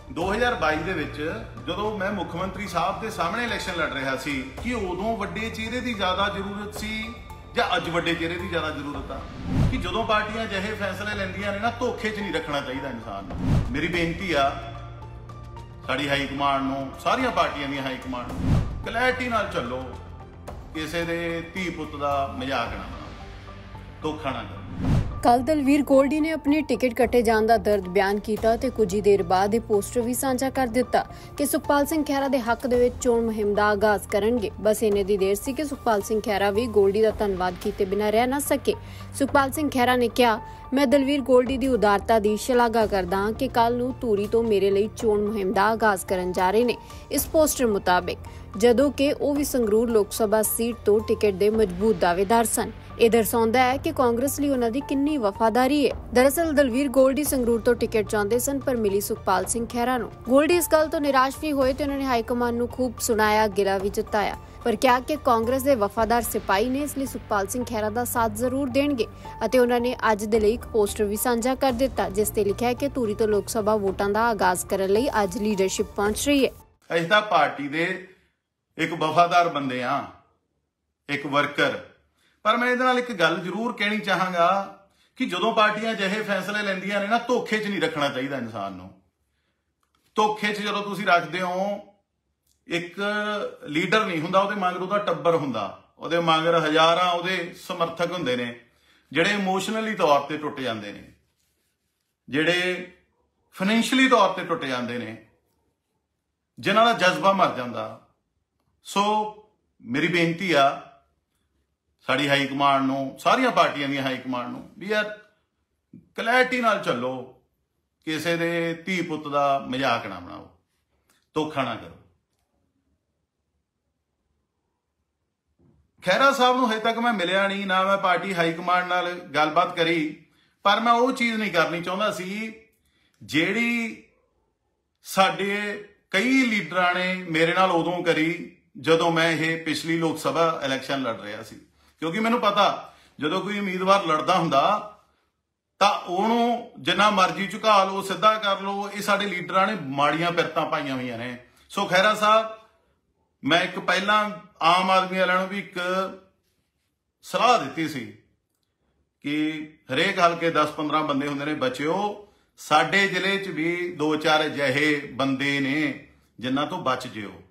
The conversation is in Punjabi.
2022 ਦੇ ਵਿੱਚ ਜਦੋਂ ਮੈਂ ਮੁੱਖ ਮੰਤਰੀ ਸਾਹਿਬ ਦੇ ਸਾਹਮਣੇ ਇਲੈਕਸ਼ਨ ਲੜ ਰਿਹਾ ਸੀ ਕਿ ਉਦੋਂ ਵੱਡੇ ਚਿਹਰੇ ਦੀ ਜ਼ਿਆਦਾ ਜ਼ਰੂਰਤ ਸੀ ਜਾਂ ਅੱਜ ਵੱਡੇ ਚਿਹਰੇ ਦੀ ਜ਼ਿਆਦਾ ਜ਼ਰੂਰਤ ਆ ਕਿ ਜਦੋਂ ਪਾਰਟੀਆਂ ਜਿਹੇ ਫੈਸਲੇ ਲੈਂਦੀਆਂ ਨੇ ਨਾ ਧੋਖੇ 'ਚ ਨਹੀਂ ਰੱਖਣਾ ਚਾਹੀਦਾ ਇਨਸਾਨ ਨੂੰ। ਮੇਰੀ ਬੇਨਤੀ ਆ ਸਾਡੀ ਹਾਈ ਕਮਾਂਡ ਨੂੰ, ਸਾਰੀਆਂ ਪਾਰਟੀਆਂ ਦੀਆਂ ਹਾਈ ਕਮਾਂਡ ਨੂੰ, ਕਲੈਰਿਟੀ ਨਾਲ ਚੱਲੋ, ਕਿਸੇ ਦੇ ਧੀ ਪੁੱਤ ਦਾ ਮਜ਼ਾਕ ਨਾ ਬਣਾਓ, ਧੋਖਾ ਨਾ ਕਰੋ। ਕੱਲ ਦਲਵੀਰ ਗੋਲਡੀ ਨੇ ਆਪਣੀ ਟਿਕਟ ਕੱਟੇ ਜਾਣ ਦਾ ਦਰਦ ਬਿਆਨ ਕੀਤਾ ਤੇ ਕੁਝ ਹੀ ਦੇਰ ਬਾਅਦ ਇਹ ਪੋਸਟਰ ਵੀ ਸਾਂਝਾ ਕਰ ਦਿੱਤਾ ਕਿ ਸੁਖਪਾਲ ਸਿੰਘ ਖਹਿਰਾ ਦੇ ਹੱਕ ਦੇ ਵਿੱਚ ਚੋਣ ਮੁਹਿੰਮ ਦਾ ਆਗਾਜ਼ ਕਰਨਗੇ। ਬਸ ਇੰਨੇ ਦੀ ਦੇਰ ਸੀ ਕਿ ਸੁਖਪਾਲ ਸਿੰਘ ਖਹਿਰਾ ਵੀ ਗੋਲਡੀ ਦਾ ਧੰਨਵਾਦ ਕੀਤੇ ਬਿਨਾਂ ਰਹਿ ਨਾ ਸਕੇ। ਸੁਖਪਾਲ ਸਿੰਘ ਖਹਿਰਾ ਨੇ ਕਿਹਾ, ਮੈਂ ਦਲਵੀਰ ਗੋਲਡੀ ਦੀ ਉਦਾਰਤਾ ਦੀ ਸ਼ਲਾਘਾ ਕਰਦਾ ਹਾਂ ਕਿ ਕੱਲ ਨੂੰ ਧੂਰੀ ਤੋਂ ਮੇਰੇ ਲਈ ਚੋਣ ਮੁਹਿੰਮ ਦਾ ਆਗਾਜ਼ ਕਰਨ ਜਾ ਰਹੇ ਨੇ। ਇਸ ਪੋਸਟਰ ਮੁਤਾਬਿਕ ਜਦੋਂ ਕਿ ਉਹ ਵੀ ਸੰਗਰੂਰ ਲੋਕ ਸਭਾ ਸੀਟ ਤੋਂ ਟਿਕਟ ਦੇ ਮਜ਼ਬੂਤ ਦਾਅਵੇਦਾਰ ਸਨ। ਇਹ ਦਰਸਾਉਂਦਾ ਹੈ ਕਿ ਕਾਂਗਰਸ ਲਈ ਉਹਨਾਂ ਦੀ ਕਿੰਨੀ ਵਫਾਦਾਰੀ ਹੈ। ਦਰਅਸਲ ਦਲਵੀਰ ਗੋਲਡੀ ਸੰਗਰੂਰ ਤੋਂ ਟਿਕਟ ਚਾਹੁੰਦੇ ਸਨ ਪਰ ਮਿਲੀ ਸੁਖਪਾਲ ਸਿੰਘ ਖਹਿਰਾ ਨੂੰ। ਗੋਲਡੀ ਇਸ ਗੱਲ ਤੋਂ ਨਿਰਾਸ਼ ਵੀ ਹੋਏ ਤੇ ਉਹਨਾਂ ਨੇ ਹਾਈ ਕਮਾਨ ਨੂੰ ਖੂਬ ਸੁਣਾਇਆ, ਗਿਲਾ ਵੀ ਜਤਾਇਆ, ਪਰ ਕਿਹਾ ਕਿ ਕਾਂਗਰਸ ਦੇ ਵਫਾਦਾਰ ਸਿਪਾਹੀ ਨੇ, ਇਸ ਲਈ ਸੁਖਪਾਲ ਸਿੰਘ ਖਹਿਰਾ ਦਾ ਸਾਥ ਜ਼ਰੂਰ ਦੇਣਗੇ। ਅਤੇ ਉਹਨਾਂ ਨੇ ਅੱਜ ਦੇ ਲਈ ਇੱਕ ਪੋਸਟਰ ਵੀ ਸਾਂਝਾ ਕਰ ਦਿੱਤਾ ਜਿਸ ਤੇ ਲਿਖਿਆ ਕਿ ਧੂਰੀ ਤੋਂ ਲੋਕ ਸਭਾ ਵੋਟਾਂ ਦਾ ਆਗਾਜ਼ ਕਰਨ ਲਈ ਅੱਜ ਲੀਡਰਸ਼ਿਪ ਪਹੁੰਚ ਰਹੀ ਹੈ। ਅਸੀਂ ਤਾਂ ਪਾਰਟੀ ਦੇ ਇੱਕ ਵਫਾਦਾਰ ਬੰਦੇ ਆ, ਇੱਕ ਵਰਕਰ। ਪਰ ਮੈਂ ਇਹਦੇ ਨਾਲ ਇੱਕ ਗੱਲ ਜ਼ਰੂਰ ਕਹਿਣੀ ਚਾਹਾਂਗਾ ਕਿ ਜਦੋਂ ਪਾਰਟੀਆਂ ਜਿਹੇ ਫੈਸਲੇ ਲੈਂਦੀਆਂ ਨੇ ਨਾ ਧੋਖੇ 'ਚ ਨਹੀਂ ਰੱਖਣਾ ਚਾਹੀਦਾ ਇਨਸਾਨ ਨੂੰ। ਧੋਖੇ 'ਚ ਜਦੋਂ ਤੁਸੀਂ ਰੱਖਦੇ ਹੋ, ਇੱਕ ਲੀਡਰ ਨਹੀਂ ਹੁੰਦਾ, ਉਹਦੇ ਮਗਰ ਉਹਦਾ ਟੱਬਰ ਹੁੰਦਾ, ਉਹਦੇ ਮਗਰ ਹਜ਼ਾਰਾਂ ਉਹਦੇ ਸਮਰਥਕ ਹੁੰਦੇ ਨੇ ਜਿਹੜੇ ਇਮੋਸ਼ਨਲੀ ਤੌਰ ਤੇ ਟੁੱਟ ਜਾਂਦੇ ਨੇ, ਜਿਹੜੇ ਫਾਈਨੈਂਸ਼ੀਅਲੀ ਤੌਰ ਤੇ ਟੁੱਟ ਜਾਂਦੇ ਨੇ, ਜਿਨ੍ਹਾਂ ਦਾ ਜਜ਼ਬਾ ਮਰ ਜਾਂਦਾ। ਸੋ ਮੇਰੀ ਬੇਨਤੀ ਆ ਸਾਡੀ ਹਾਈ ਕਮਾਂਡ ਨੂੰ, ਸਾਰੀਆਂ ਪਾਰਟੀਆਂ ਦੀਆਂ ਹਾਈ ਕਮਾਂਡ ਨੂੰ ਵੀ ਯਾਰ ਕਲੈਰਿਟੀ ਨਾਲ ਚੱਲੋ, ਕਿਸੇ ਦੇ ਧੀ ਪੁੱਤ ਦਾ ਮਜ਼ਾਕ ਨਾ ਬਣਾਓ, ਧੋਖਾ ਨਾ ਕਰੋ। ਖਹਿਰਾ ਸਾਹਿਬ ਨੂੰ ਹਜੇ ਤੱਕ ਮੈਂ ਮਿਲਿਆ ਨਹੀਂ, ਨਾ ਮੈਂ ਪਾਰਟੀ ਹਾਈ ਕਮਾਂਡ ਨਾਲ ਗੱਲਬਾਤ ਕਰੀ, ਪਰ ਮੈਂ ਉਹ ਚੀਜ਼ ਨਹੀਂ ਕਰਨੀ ਚਾਹੁੰਦਾ ਸੀ ਜਿਹੜੀ ਸਾਡੇ ਕਈ ਲੀਡਰਾਂ ਨੇ ਮੇਰੇ ਨਾਲ ਉਦੋਂ ਕਰੀ ਜਦੋਂ ਮੈਂ ਇਹ ਪਿਛਲੀ ਲੋਕ ਸਭਾ ਇਲੈਕਸ਼ਨ ਲੜ ਰਿਹਾ ਸੀ। ਕਿਉਂਕਿ ਮੈਨੂੰ ਪਤਾ ਜਦੋਂ ਕੋਈ ਉਮੀਦਵਾਰ ਲੜਦਾ ਹੁੰਦਾ ਤਾਂ ਉਹਨੂੰ ਜਿੰਨਾ ਮਰਜ਼ੀ ਝੁਕਾ ਲਓ, ਸਿੱਧਾ ਕਰ ਲਓ, ਇਹ ਸਾਡੇ ਲੀਡਰਾਂ ਨੇ ਮਾੜੀਆਂ ਪਿਰਤਾਂ ਪਾਈਆਂ ਹੋਈਆਂ ਨੇ। ਸੋ ਖਹਿਰਾ ਸਾਹਿਬ, ਮੈਂ ਇੱਕ ਪਹਿਲਾਂ ਆਮ ਆਦਮੀ ਵਾਲਿਆਂ ਨੂੰ ਵੀ ਇੱਕ ਸਲਾਹ ਦਿੱਤੀ ਸੀ ਕਿ ਹਰੇਕ ਹਲਕੇ 10-15 ਬੰਦੇ ਹੁੰਦੇ ਨੇ, ਬਚਿਓ। ਸਾਡੇ ਜ਼ਿਲ੍ਹੇ 'ਚ ਵੀ 2-4 ਅਜਿਹੇ ਬੰਦੇ ਨੇ ਜਿਨ੍ਹਾਂ ਤੋਂ ਬਚ ਜਿਓ।